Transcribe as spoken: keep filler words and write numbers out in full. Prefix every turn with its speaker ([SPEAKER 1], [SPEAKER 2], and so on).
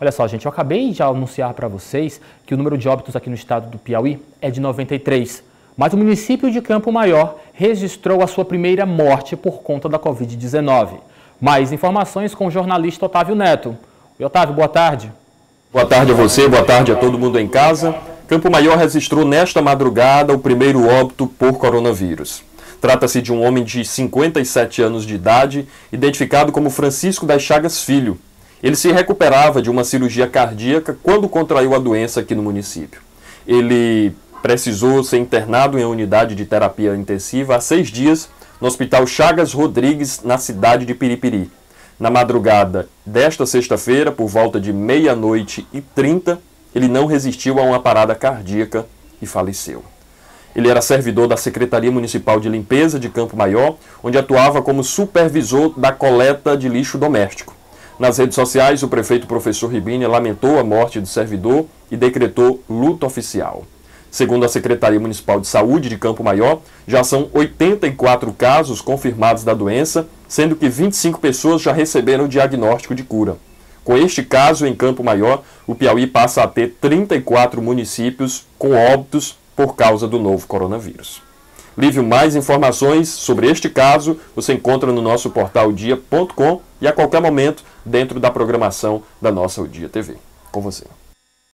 [SPEAKER 1] Olha só, gente, eu acabei de anunciar para vocês que o número de óbitos aqui no estado do Piauí é de noventa e três, mas o município de Campo Maior registrou a sua primeira morte por conta da covid dezenove. Mais informações com o jornalista Otávio Neto. Oi, Otávio, boa tarde.
[SPEAKER 2] Boa tarde a você, boa tarde a todo mundo em casa. Campo Maior registrou nesta madrugada o primeiro óbito por coronavírus. Trata-se de um homem de cinquenta e sete anos de idade, identificado como Francisco das Chagas Filho. Ele se recuperava de uma cirurgia cardíaca quando contraiu a doença aqui no município. Ele precisou ser internado em uma unidade de terapia intensiva há seis dias no Hospital Chagas Rodrigues, na cidade de Piripiri. Na madrugada desta sexta-feira, por volta de meia-noite e trinta, ele não resistiu a uma parada cardíaca e faleceu. Ele era servidor da Secretaria Municipal de Limpeza de Campo Maior, onde atuava como supervisor da coleta de lixo doméstico. Nas redes sociais, o prefeito professor Ribini lamentou a morte do servidor e decretou luto oficial. Segundo a Secretaria Municipal de Saúde de Campo Maior, já são oitenta e quatro casos confirmados da doença, sendo que vinte e cinco pessoas já receberam o diagnóstico de cura. Com este caso, em Campo Maior, o Piauí passa a ter trinta e quatro municípios com óbitos por causa do novo coronavírus. Lívio, mais informações sobre este caso você encontra no nosso portal dia ponto com e a qualquer momento dentro da programação da nossa O Dia T V. Com você.